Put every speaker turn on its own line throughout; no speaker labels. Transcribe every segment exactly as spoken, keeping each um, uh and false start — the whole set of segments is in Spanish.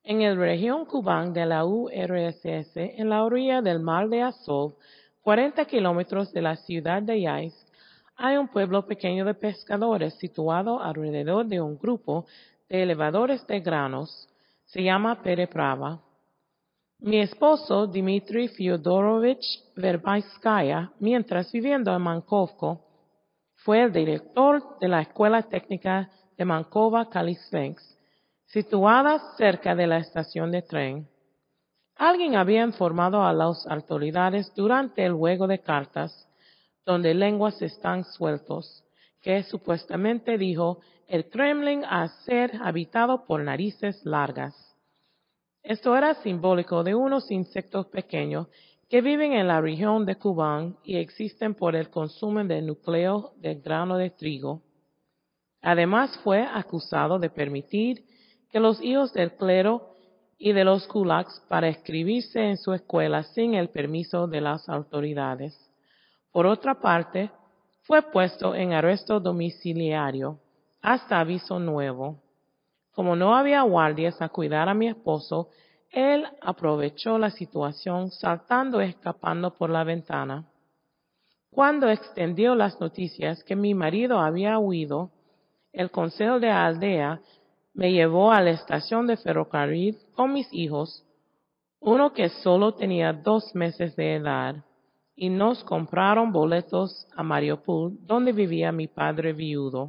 En la región cubana de la U R S S, en la orilla del Mar de Azov, cuarenta kilómetros de la ciudad de Yeisk, hay un pueblo pequeño de pescadores situado alrededor de un grupo de elevadores de granos. Se llama Pereprava. Mi esposo, Dmitry Fyodorovich Verbaiskaya, mientras viviendo en Mankovko, fue el director de la Escuela Técnica de Mankova-Kalisvensk, situada cerca de la estación de tren. Alguien había informado a las autoridades durante el juego de cartas, donde lenguas están sueltos, que supuestamente dijo el Kremlin a ser habitado por narices largas. Esto era simbólico de unos insectos pequeños que viven en la región de Kuban y existen por el consumo del núcleo del grano de trigo. Además fue acusado de permitir que los hijos del clero y de los kulaks para inscribirse en su escuela sin el permiso de las autoridades. Por otra parte, fue puesto en arresto domiciliario hasta aviso nuevo. Como no había guardias a cuidar a mi esposo, él aprovechó la situación saltando y escapando por la ventana. Cuando extendió las noticias que mi marido había huido, el consejo de la aldea me llevó a la estación de ferrocarril con mis hijos, uno que solo tenía dos meses de edad, y nos compraron boletos a Mariupol, donde vivía mi padre viudo.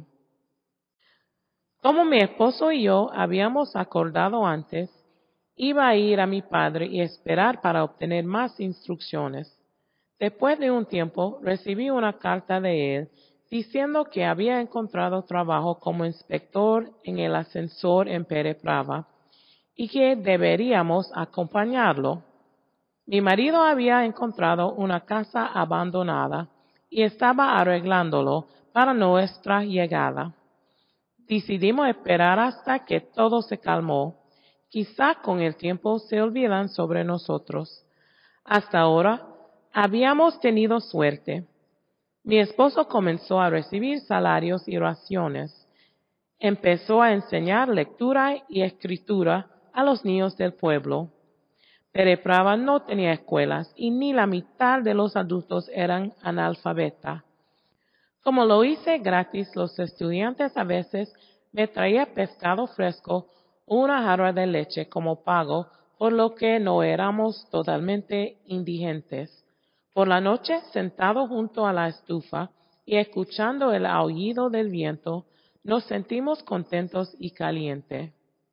Como mi esposo y yo habíamos acordado antes, iba a ir a mi padre y esperar para obtener más instrucciones. Después de un tiempo, recibí una carta de él diciendo que había encontrado trabajo como inspector en el ascensor en Pereprava y que deberíamos acompañarlo. Mi marido había encontrado una casa abandonada y estaba arreglándolo para nuestra llegada. Decidimos esperar hasta que todo se calmó. Quizá con el tiempo se olvidan sobre nosotros. Hasta ahora habíamos tenido suerte. Mi esposo comenzó a recibir salarios y raciones. Empezó a enseñar lectura y escritura a los niños del pueblo. Pereprava no tenía escuelas y ni la mitad de los adultos eran analfabetas. Como lo hice gratis, los estudiantes a veces me traían pescado fresco o una jarra de leche como pago, por lo que no éramos totalmente indigentes. Por la noche, sentado junto a la estufa y escuchando el aullido del viento, nos sentimos contentos y calientes.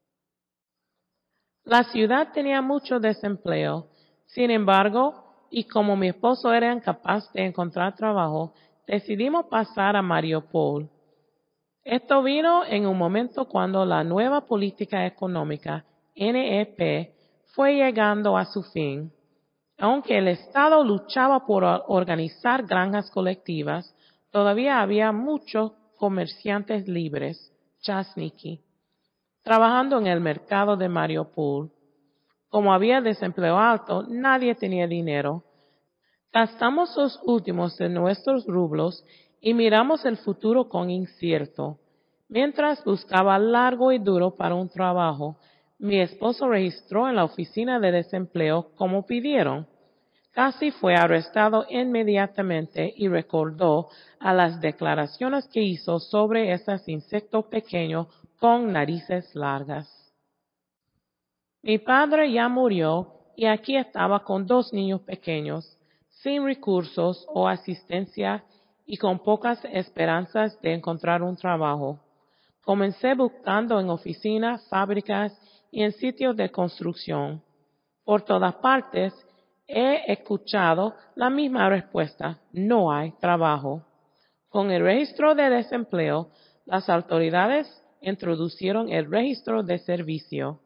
La ciudad tenía mucho desempleo. Sin embargo, y como mi esposo era incapaz de encontrar trabajo, decidimos pasar a Mariupol. Esto vino en un momento cuando la nueva política económica, N E P, fue llegando a su fin. Aunque el Estado luchaba por organizar granjas colectivas, todavía había muchos comerciantes libres, chasniki, trabajando en el mercado de Mariupol. Como había desempleo alto, nadie tenía dinero. Gastamos los últimos de nuestros rublos y miramos el futuro con incierto. Mientras buscaba largo y duro para un trabajo, mi esposo registró en la oficina de desempleo como pidieron. Casi fue arrestado inmediatamente y recordó a las declaraciones que hizo sobre esos insectos pequeños con narices largas. Mi padre ya murió y aquí estaba con dos niños pequeños, sin recursos o asistencia y con pocas esperanzas de encontrar un trabajo. Comencé buscando en oficinas, fábricas y en sitios de construcción. Por todas partes he escuchado la misma respuesta: no hay trabajo. Con el registro de desempleo, las autoridades introdujeron el registro de servicio.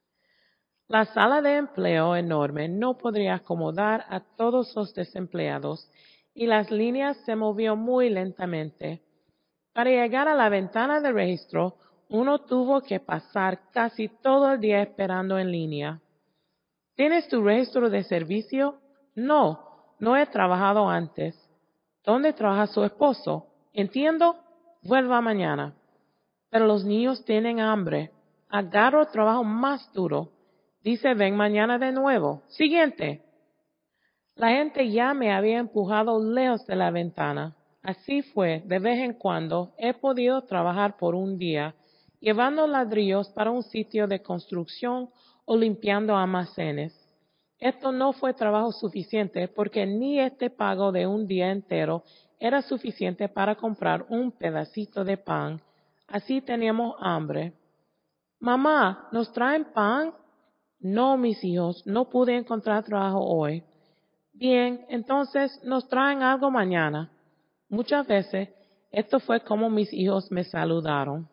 La sala de empleo enorme no podría acomodar a todos los desempleados y las líneas se movían muy lentamente. Para llegar a la ventana de registro, uno tuvo que pasar casi todo el día esperando en línea. ¿Tienes tu registro de servicio? No, no he trabajado antes. ¿Dónde trabaja su esposo? Entiendo, vuelva mañana. Pero los niños tienen hambre. Agarro trabajo más duro. Dice, ven mañana de nuevo. Siguiente. La gente ya me había empujado lejos de la ventana. Así fue, de vez en cuando he podido trabajar por un día, llevando ladrillos para un sitio de construcción o limpiando almacenes. Esto no fue trabajo suficiente porque ni este pago de un día entero era suficiente para comprar un pedacito de pan. Así teníamos hambre. Mamá, ¿nos traen pan? No, mis hijos, no pude encontrar trabajo hoy. Bien, entonces nos traen algo mañana. Muchas veces esto fue como mis hijos me saludaron.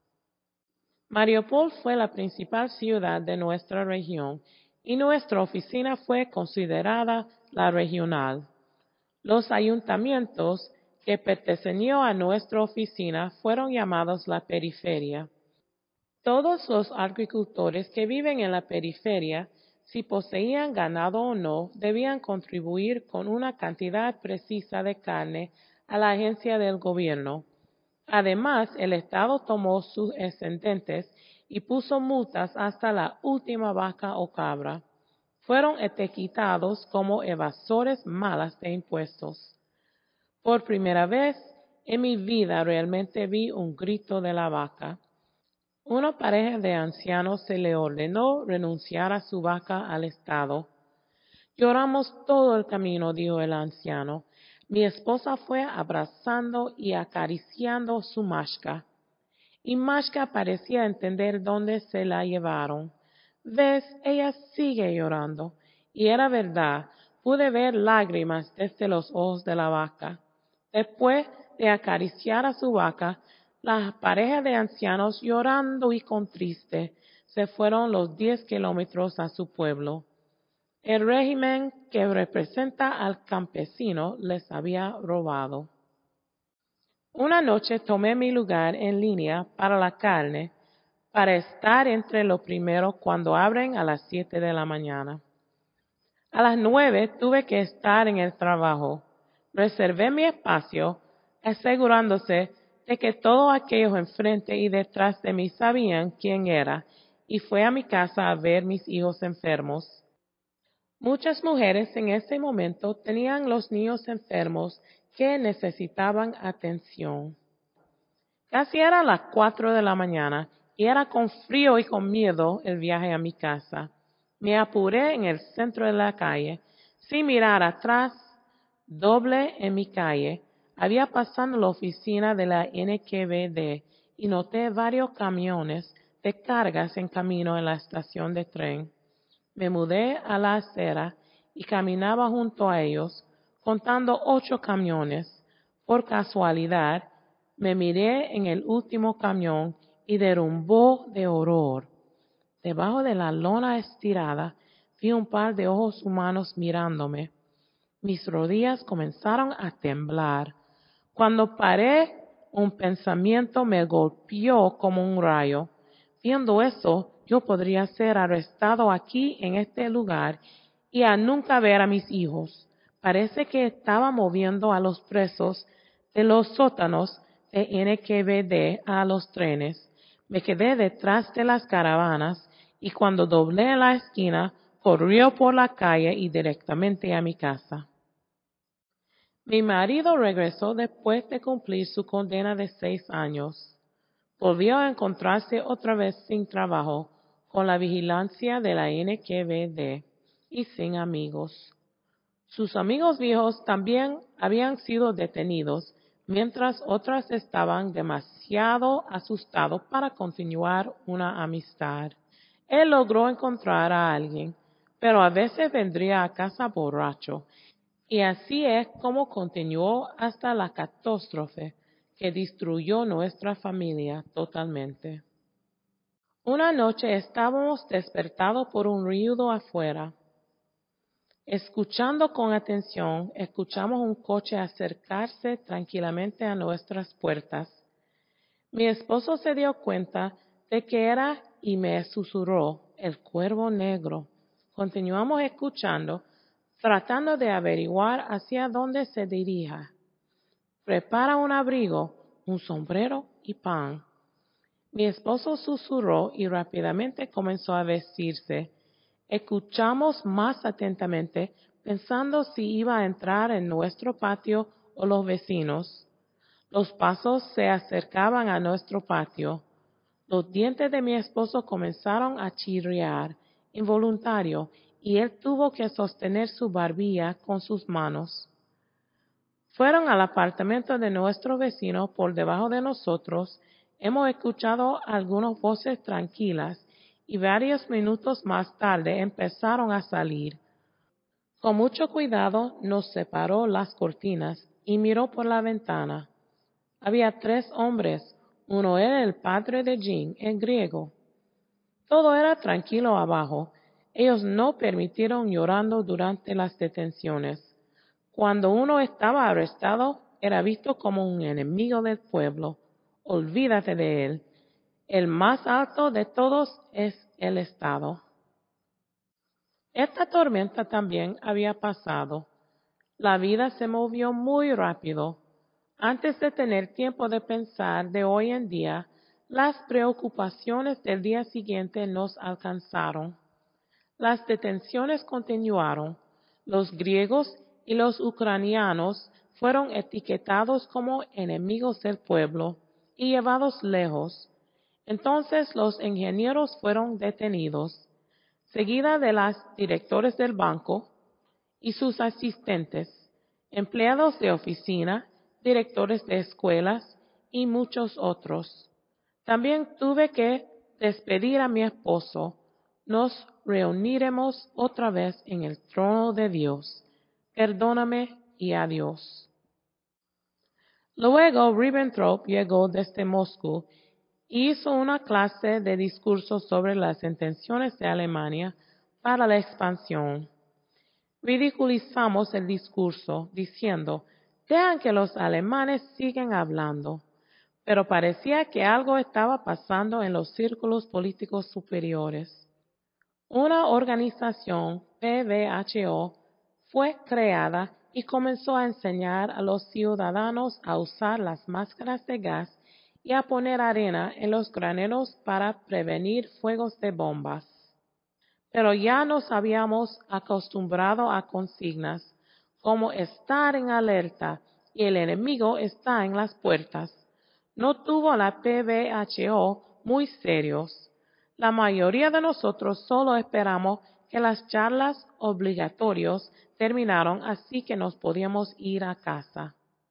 Mariupol fue la principal ciudad de nuestra región y nuestra oficina fue considerada la regional. Los ayuntamientos que pertenecían a nuestra oficina fueron llamados la periferia. Todos los agricultores que viven en la periferia, si poseían ganado o no, debían contribuir con una cantidad precisa de carne a la agencia del gobierno. Además, el Estado tomó sus excedentes y puso multas hasta la última vaca o cabra. Fueron etiquetados como evasores malas de impuestos. Por primera vez en mi vida realmente vi un grito de la vaca. Una pareja de ancianos se le ordenó renunciar a su vaca al Estado. Lloramos todo el camino, dijo el anciano. Mi esposa fue abrazando y acariciando su Mashka. Y Mashka parecía entender dónde se la llevaron. ¿Ves? Ella sigue llorando. Y era verdad, pude ver lágrimas desde los ojos de la vaca. Después de acariciar a su vaca, la pareja de ancianos, llorando y contriste, se fueron los diez kilómetros a su pueblo. El régimen que representa al campesino les había robado. Una noche tomé mi lugar en línea para la carne, para estar entre los primeros cuando abren a las siete de la mañana. A las nueve tuve que estar en el trabajo. Reservé mi espacio, asegurándose de que todos aquellos enfrente y detrás de mí sabían quién era, y fui a mi casa a ver mis hijos enfermos. Muchas mujeres en ese momento tenían los niños enfermos que necesitaban atención. Casi era las cuatro de la mañana y era con frío y con miedo el viaje a mi casa. Me apuré en el centro de la calle, sin mirar atrás, doble en mi calle. Había pasado la oficina de la N K V D y noté varios camiones de cargas en camino en la estación de tren. Me mudé a la acera y caminaba junto a ellos, contando ocho camiones. Por casualidad, me miré en el último camión y derrumbó de horror. Debajo de la lona estirada, vi un par de ojos humanos mirándome. Mis rodillas comenzaron a temblar. Cuando paré, un pensamiento me golpeó como un rayo. Viendo eso, yo podría ser arrestado aquí en este lugar y a nunca ver a mis hijos. Parece que estaba moviendo a los presos de los sótanos de N K V D a los trenes. Me quedé detrás de las caravanas y cuando doblé en la esquina, corrió por la calle y directamente a mi casa. Mi marido regresó después de cumplir su condena de seis años. Volvió a encontrarse otra vez sin trabajo, con la vigilancia de la N K V D y sin amigos. Sus amigos viejos también habían sido detenidos, mientras otras estaban demasiado asustados para continuar una amistad. Él logró encontrar a alguien, pero a veces vendría a casa borracho, y así es como continuó hasta la catástrofe que destruyó nuestra familia totalmente. Una noche estábamos despertados por un ruido afuera. Escuchando con atención, escuchamos un coche acercarse tranquilamente a nuestras puertas. Mi esposo se dio cuenta de que era y me susurró, el cuervo negro. Continuamos escuchando, tratando de averiguar hacia dónde se dirija. Prepara un abrigo, un sombrero y pan. Mi esposo susurró y rápidamente comenzó a vestirse. Escuchamos más atentamente, pensando si iba a entrar en nuestro patio o los vecinos. Los pasos se acercaban a nuestro patio. Los dientes de mi esposo comenzaron a chirriar, involuntario, y él tuvo que sostener su barbilla con sus manos. Fueron al apartamento de nuestro vecino por debajo de nosotros. Hemos escuchado algunas voces tranquilas y varios minutos más tarde empezaron a salir. Con mucho cuidado nos separó las cortinas y miró por la ventana. Había tres hombres. Uno era el padre de Jean, el griego. Todo era tranquilo abajo. Ellos no permitieron llorando durante las detenciones. Cuando uno estaba arrestado, era visto como un enemigo del pueblo. Olvídate de él. El más alto de todos es el Estado. Esta tormenta también había pasado. La vida se movió muy rápido. Antes de tener tiempo de pensar de hoy en día, las preocupaciones del día siguiente nos alcanzaron. Las detenciones continuaron. Los griegos y los ucranianos fueron etiquetados como enemigos del pueblo y llevados lejos. Entonces los ingenieros fueron detenidos, seguida de los directores del banco y sus asistentes, empleados de oficina, directores de escuelas y muchos otros. También tuve que despedir a mi esposo. Nos reuniremos otra vez en el trono de Dios. Perdóname y adiós. Luego Ribbentrop llegó desde Moscú y hizo una clase de discursos sobre las intenciones de Alemania para la expansión. Ridiculizamos el discurso diciendo, dejan que los alemanes sigan hablando, pero parecía que algo estaba pasando en los círculos políticos superiores. Una organización, P V H O, fue creada y comenzó a enseñar a los ciudadanos a usar las máscaras de gas y a poner arena en los graneros para prevenir fuegos de bombas. Pero ya nos habíamos acostumbrado a consignas como estar en alerta y el enemigo está en las puertas. No tuvo la P V H O muy serios. La mayoría de nosotros solo esperamos que las charlas obligatorias terminaron, así que nos podíamos ir a casa.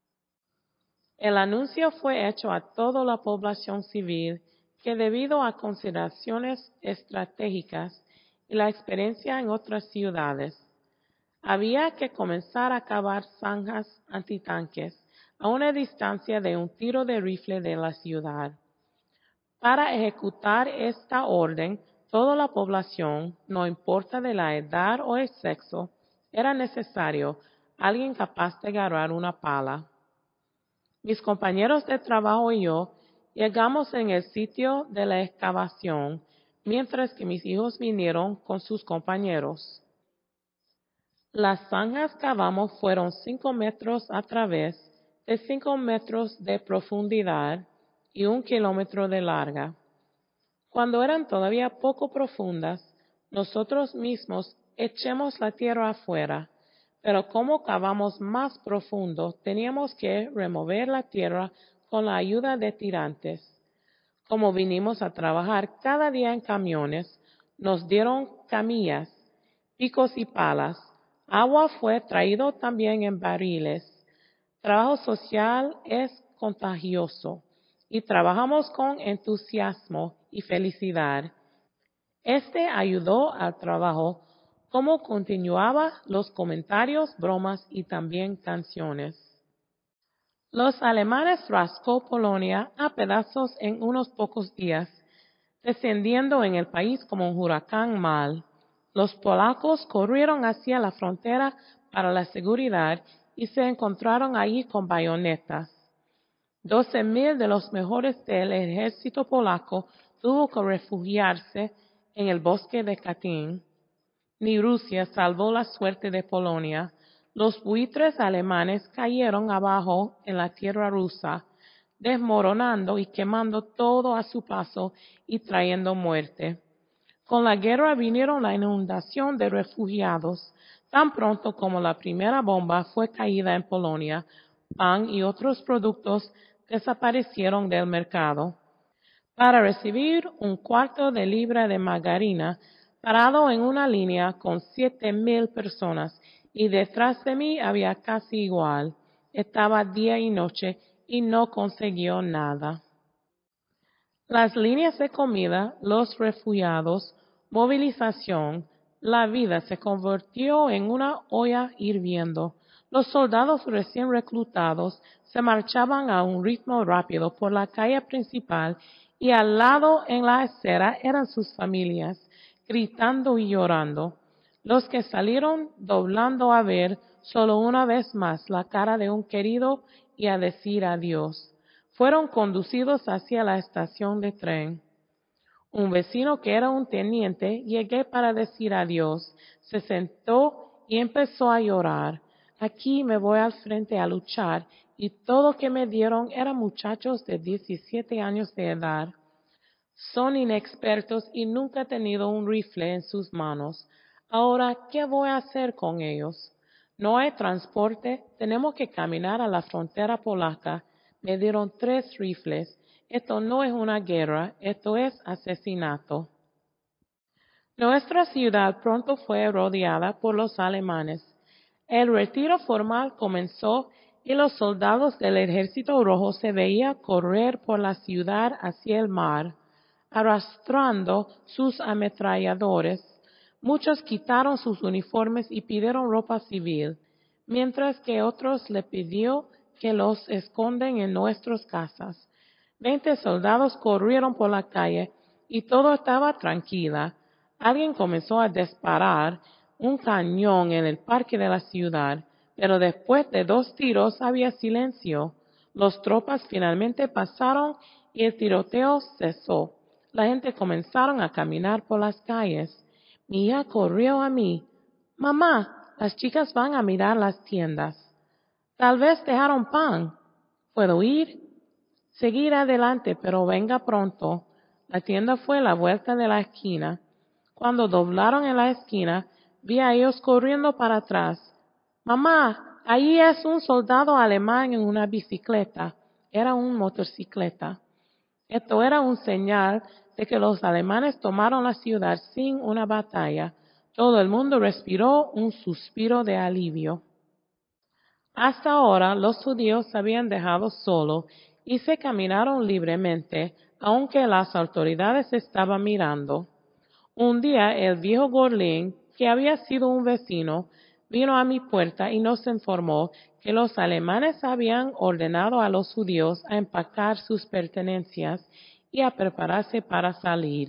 El anuncio fue hecho a toda la población civil que debido a consideraciones estratégicas y la experiencia en otras ciudades, había que comenzar a cavar zanjas antitanques a una distancia de un tiro de rifle de la ciudad. Para ejecutar esta orden, toda la población, no importa de la edad o el sexo, era necesario alguien capaz de agarrar una pala. Mis compañeros de trabajo y yo llegamos en el sitio de la excavación, mientras que mis hijos vinieron con sus compañeros. Las zanjas que cavamos fueron cinco metros a través, de cinco metros de profundidad y un kilómetro de larga. Cuando eran todavía poco profundas, nosotros mismos echemos la tierra afuera, pero como cavamos más profundo, teníamos que remover la tierra con la ayuda de tirantes. Como vinimos a trabajar cada día en camiones, nos dieron camillas, picos y palas. Agua fue traído también en barriles. Trabajo social es contagioso y trabajamos con entusiasmo y felicidad. Este ayudó al trabajo, como continuaba los comentarios, bromas y también canciones. Los alemanes rascó Polonia a pedazos en unos pocos días, descendiendo en el país como un huracán mal. Los polacos corrieron hacia la frontera para la seguridad y se encontraron allí con bayonetas. Doce mil de los mejores del ejército polaco tuvo que refugiarse en el bosque de Katyn. Ni Rusia salvó la suerte de Polonia. Los buitres alemanes cayeron abajo en la tierra rusa, desmoronando y quemando todo a su paso y trayendo muerte. Con la guerra vinieron la inundación de refugiados. Tan pronto como la primera bomba fue caída en Polonia, pan y otros productos desaparecieron del mercado. Para recibir un cuarto de libra de margarina, parado en una línea con siete mil personas, y detrás de mí había casi igual. Estaba día y noche y no consiguió nada. Las líneas de comida, los refugiados, movilización, la vida se convirtió en una olla hirviendo. Los soldados recién reclutados se marchaban a un ritmo rápido por la calle principal y al lado en la acera eran sus familias, gritando y llorando. Los que salieron doblando a ver solo una vez más la cara de un querido y a decir adiós. Fueron conducidos hacia la estación de tren. Un vecino que era un teniente, llegué para decir adiós, se sentó y empezó a llorar. Aquí me voy al frente a luchar y todo lo que me dieron eran muchachos de diecisiete años de edad. Son inexpertos y nunca he tenido un rifle en sus manos. Ahora, ¿qué voy a hacer con ellos? No hay transporte, tenemos que caminar a la frontera polaca. Me dieron tres rifles. Esto no es una guerra, esto es asesinato. Nuestra ciudad pronto fue rodeada por los alemanes. El retiro formal comenzó y los soldados del Ejército Rojo se veían correr por la ciudad hacia el mar, arrastrando sus ametralladores. Muchos quitaron sus uniformes y pidieron ropa civil, mientras que otros le pidió que los esconden en nuestras casas. Veinte soldados corrieron por la calle y todo estaba tranquila. Alguien comenzó a disparar un cañón en el parque de la ciudad, pero después de dos tiros había silencio. Las tropas finalmente pasaron y el tiroteo cesó. La gente comenzaron a caminar por las calles. Mi hija corrió a mí. Mamá, las chicas van a mirar las tiendas. Tal vez dejaron pan. ¿Puedo ir? Seguir adelante, pero venga pronto. La tienda fue a la vuelta de la esquina. Cuando doblaron en la esquina, vi a ellos corriendo para atrás. Mamá, ahí es un soldado alemán en una bicicleta. Era una motocicleta. Esto era un señal de que los alemanes tomaron la ciudad sin una batalla. Todo el mundo respiró un suspiro de alivio. Hasta ahora los judíos se habían dejado solos y se caminaron libremente, aunque las autoridades estaban mirando. Un día el viejo Gorlin, que había sido un vecino, vino a mi puerta y nos informó que los alemanes habían ordenado a los judíos a empacar sus pertenencias y a prepararse para salir.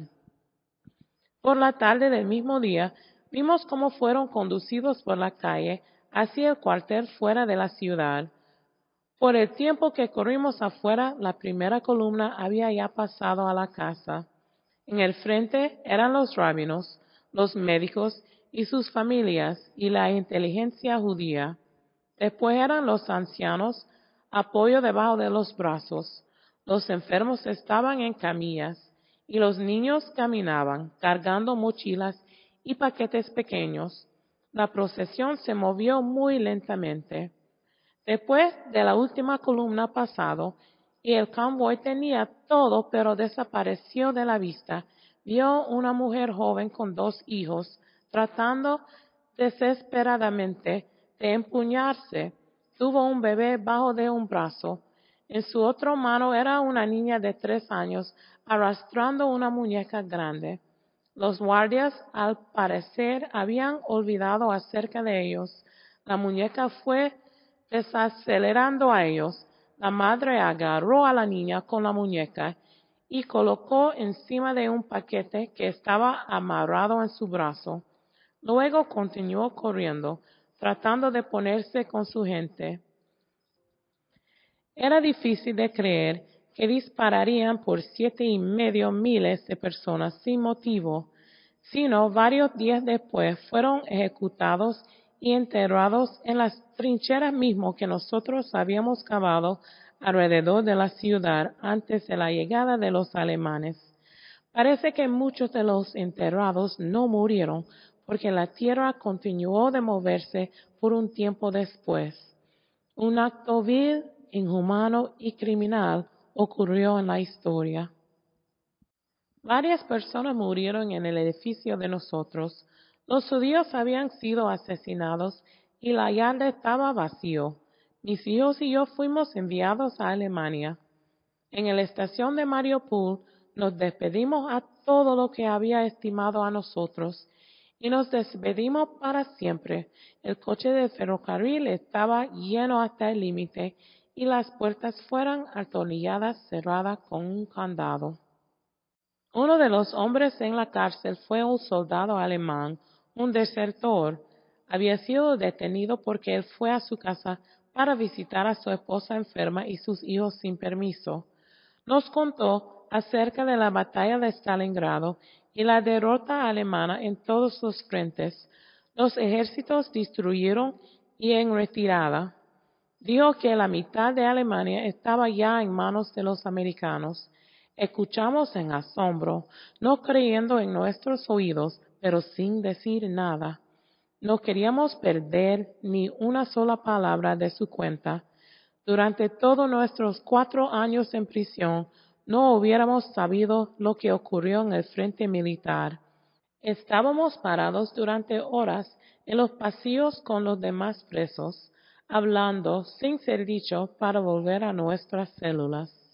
Por la tarde del mismo día, vimos cómo fueron conducidos por la calle hacia el cuartel fuera de la ciudad. Por el tiempo que corrimos afuera, la primera columna había ya pasado a la casa. En el frente eran los rabinos, los médicos y sus familias y la inteligencia judía. Después eran los ancianos, apoyo debajo de los brazos. Los enfermos estaban en camillas y los niños caminaban cargando mochilas y paquetes pequeños. La procesión se movió muy lentamente. Después de la última columna pasado, y el convoy tenía todo, pero desapareció de la vista, vio una mujer joven con dos hijos, tratando desesperadamente de empuñarse. Tuvo un bebé bajo de un brazo. En su otra mano era una niña de tres años, arrastrando una muñeca grande. Los guardias, al parecer, habían olvidado acerca de ellos. La muñeca fue desacelerando a ellos. La madre agarró a la niña con la muñeca y colocó encima de un paquete que estaba amarrado en su brazo. Luego continuó corriendo, tratando de ponerse con su gente. Era difícil de creer que dispararían por siete y medio miles de personas sin motivo, sino varios días después fueron ejecutados y enterrados en las trincheras mismas que nosotros habíamos cavado alrededor de la ciudad antes de la llegada de los alemanes. Parece que muchos de los enterrados no murieron porque la tierra continuó de moverse por un tiempo después. Un acto vil, inhumano y criminal ocurrió en la historia. Varias personas murieron en el edificio de nosotros. Los judíos habían sido asesinados y la yarda estaba vacío. Mis hijos y yo fuimos enviados a Alemania. En la estación de Mariupol nos despedimos a todo lo que había estimado a nosotros y nos despedimos para siempre. El coche de ferrocarril estaba lleno hasta el límite y las puertas fueron atornilladas cerradas con un candado. Uno de los hombres en la cárcel fue un soldado alemán, un desertor. Había sido detenido porque él fue a su casa para visitar a su esposa enferma y sus hijos sin permiso. Nos contó acerca de la batalla de Stalingrado y la derrota alemana en todos los frentes. Los ejércitos destruyeron y en retirada. Dijo que la mitad de Alemania estaba ya en manos de los americanos. Escuchamos en asombro, no creyendo en nuestros oídos, pero sin decir nada. No queríamos perder ni una sola palabra de su cuenta. Durante todos nuestros cuatro años en prisión, no hubiéramos sabido lo que ocurrió en el frente militar. Estábamos parados durante horas en los pasillos con los demás presos, hablando sin ser dicho para volver a nuestras células.